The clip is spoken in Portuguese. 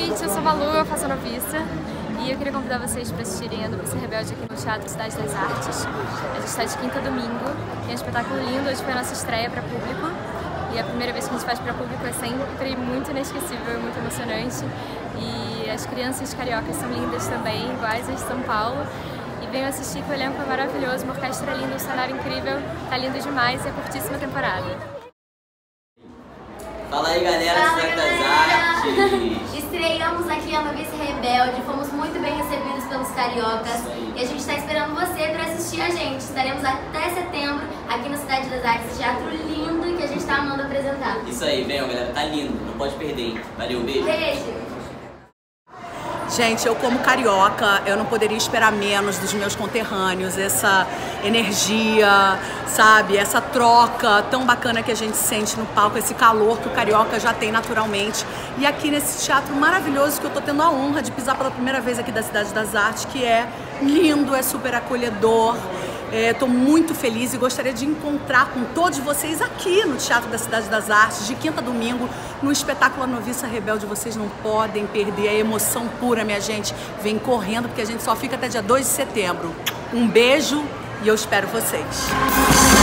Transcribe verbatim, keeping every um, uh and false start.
gente, eu sou Malu, eu faço a Noviça e eu queria convidar vocês para assistirem a Noviça Rebelde aqui no Teatro Cidade das Artes. A gente está de quinta a domingo, tem um espetáculo lindo, hoje foi a nossa estreia para público e a primeira vez que a gente faz para público é sempre muito inesquecível e muito emocionante. E as crianças cariocas são lindas também, iguais as de São Paulo. E venham assistir que o elenco é maravilhoso, uma orquestra linda, um cenário incrível, tá lindo demais e é curtíssima temporada. Fala aí, galera do Cidade das Artes! Estreamos aqui a Noviça Rebelde, fomos muito bem recebidos pelos cariocas e a gente está esperando você para assistir a gente. Estaremos até setembro aqui no Cidade das Artes, teatro lindo que a gente está amando apresentar. Isso aí, venham, galera, tá lindo, não pode perder, hein? Valeu, beijo! Beijo! Gente, eu como carioca, eu não poderia esperar menos dos meus conterrâneos, essa energia, sabe, essa troca tão bacana que a gente sente no palco, esse calor que o carioca já tem naturalmente. E aqui nesse teatro maravilhoso que eu tô tendo a honra de pisar pela primeira vez aqui da Cidade das Artes, que é lindo, é super acolhedor. Estou é, muito feliz e gostaria de encontrar com todos vocês aqui no Teatro da Cidade das Artes, de quinta a domingo, no espetáculo A Noviça Rebelde. Vocês não podem perder a emoção pura, minha gente. Vem correndo, porque a gente só fica até dia dois de setembro. Um beijo e eu espero vocês.